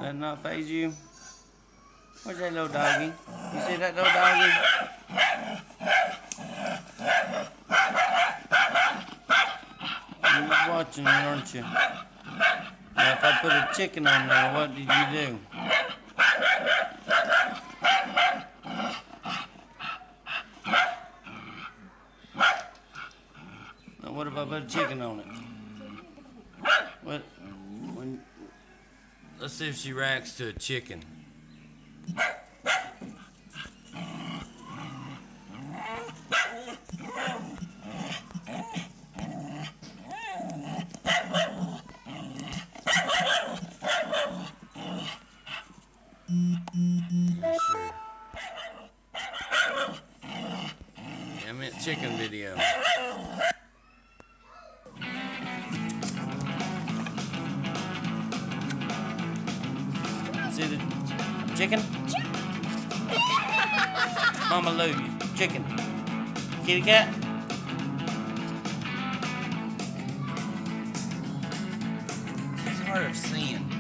That not faze you? Where's that little doggy? You see that little doggy? You're watching, aren't you? Now, if I put a chicken on there, what did you do? Now, what if I put a chicken on it? What? Let's see if she reacts to a chicken. Sure. I meant chicken video. See the chicken? Mama Lou, chicken. Kitty cat? It's hard of seeing.